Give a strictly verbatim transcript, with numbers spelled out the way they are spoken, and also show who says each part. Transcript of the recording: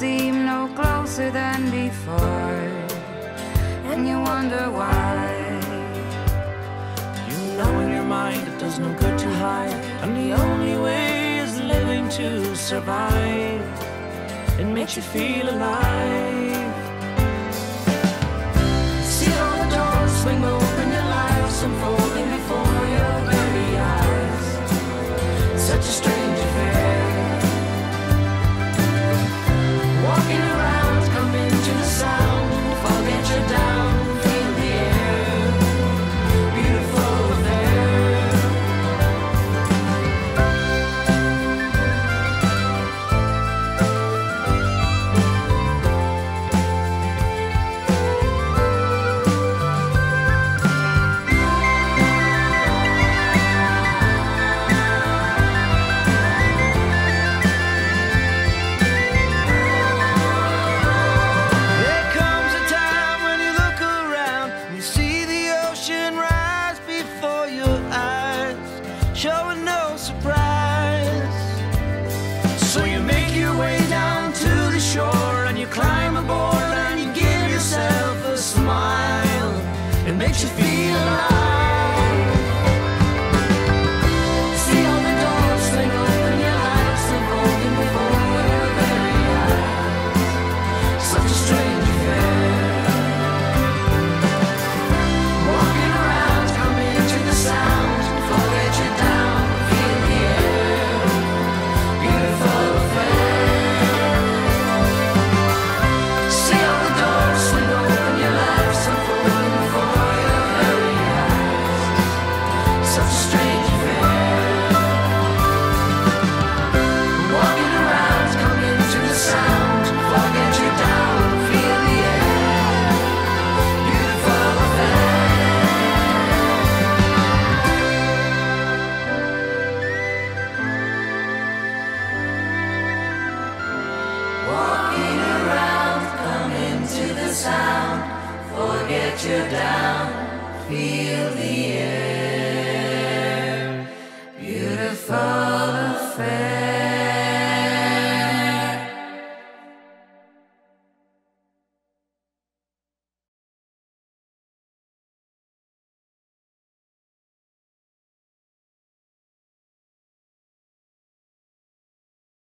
Speaker 1: seem no closer than before, and you wonder why.
Speaker 2: You know in your mind it does no good to hide, and the only way is living to survive. It makes you feel alive. See all the doors swing open, your lives unfolding before your very eyes. Such a strange affair. Walking around, come into the sound, forget you're down, feel the air. Beautiful affair. Shore and you climb aboard and you give yourself a smile. It makes you feel alive. See all the doors swing open, your lives unfolding before your very eyes. Such a strange affair. Walking around, come into the sound, forget you're down, feel the air. Beautiful affair. Sound, forget you're down, feel the air.